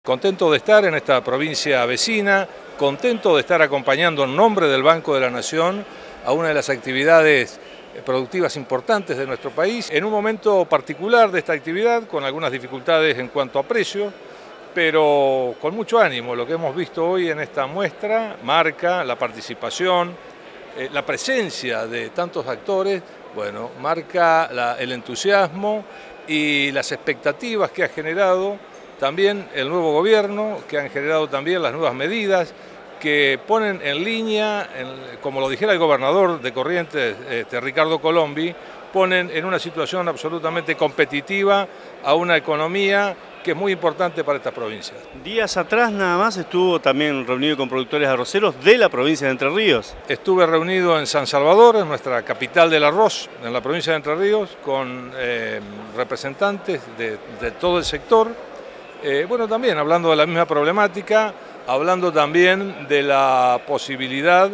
Contento de estar en esta provincia vecina, contento de estar acompañando en nombre del Banco de la Nación a una de las actividades productivas importantes de nuestro país, en un momento particular de esta actividad, con algunas dificultades en cuanto a precio, pero con mucho ánimo. Lo que hemos visto hoy en esta muestra marca la participación, la presencia de tantos actores, bueno, marca el entusiasmo y las expectativas que ha generado también el nuevo gobierno, que han generado también las nuevas medidas que ponen en línea, como lo dijera el gobernador de Corrientes, Ricardo Colombi, ponen en una situación absolutamente competitiva a una economía que es muy importante para estas provincias. Días atrás nada más estuvo también reunido con productores arroceros de la provincia de Entre Ríos. Estuve reunido en San Salvador, en nuestra capital del arroz, en la provincia de Entre Ríos, con representantes de todo el sector. Bueno, también hablando de la misma problemática, hablando también de la posibilidad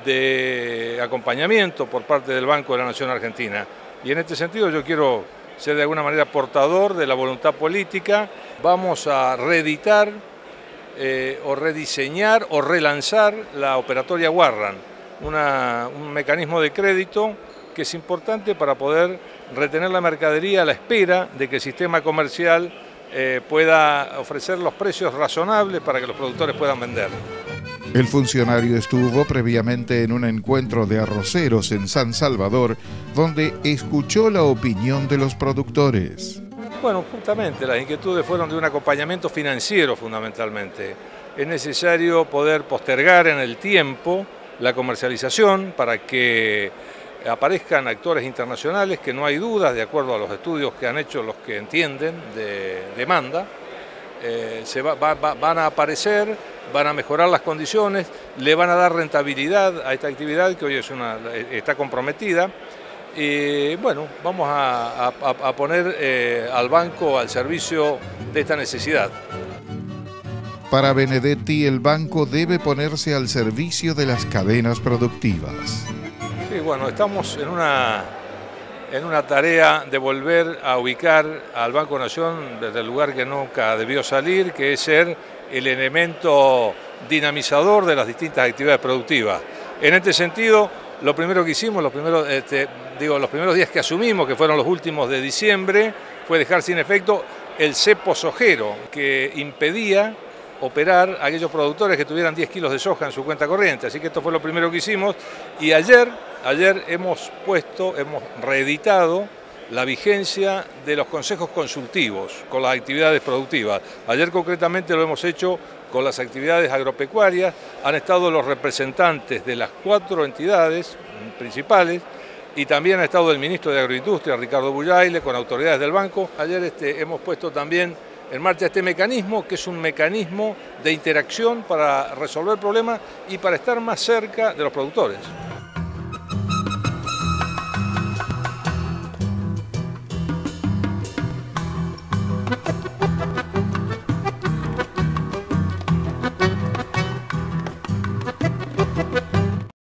de acompañamiento por parte del Banco de la Nación Argentina. Y en este sentido yo quiero ser de alguna manera portador de la voluntad política. Vamos a reeditar o rediseñar o relanzar la operatoria Warrant, un mecanismo de crédito que es importante para poder retener la mercadería a la espera de que el sistema comercial pueda ofrecer los precios razonables para que los productores puedan vender. El funcionario estuvo previamente en un encuentro de arroceros en San Salvador, donde escuchó la opinión de los productores. Bueno, justamente las inquietudes fueron de un acompañamiento financiero fundamentalmente. Es necesario poder postergar en el tiempo la comercialización para que aparezcan actores internacionales que no hay dudas, de acuerdo a los estudios que han hecho los que entienden de demanda, van a aparecer, van a mejorar las condiciones, le van a dar rentabilidad a esta actividad que hoy está comprometida. Y bueno, vamos a poner al banco al servicio de esta necesidad. Para Benedetti, el banco debe ponerse al servicio de las cadenas productivas. Sí, bueno, estamos en una tarea de volver a ubicar al Banco Nación desde el lugar que nunca debió salir, que es ser el elemento dinamizador de las distintas actividades productivas. En este sentido, lo primero que hicimos, los primeros días que asumimos, que fueron los últimos de diciembre, fue dejar sin efecto el cepo sojero, que impedía operar a aquellos productores que tuvieran 10 kilos de soja en su cuenta corriente. Así que esto fue lo primero que hicimos. Y ayer hemos reeditado la vigencia de los consejos consultivos con las actividades productivas. Ayer concretamente lo hemos hecho con las actividades agropecuarias. Han estado los representantes de las 4 entidades principales y también ha estado el ministro de Agroindustria, Ricardo Buyaile, con autoridades del banco. Ayer hemos puesto también en marcha este mecanismo, que es un mecanismo de interacción para resolver problemas y para estar más cerca de los productores.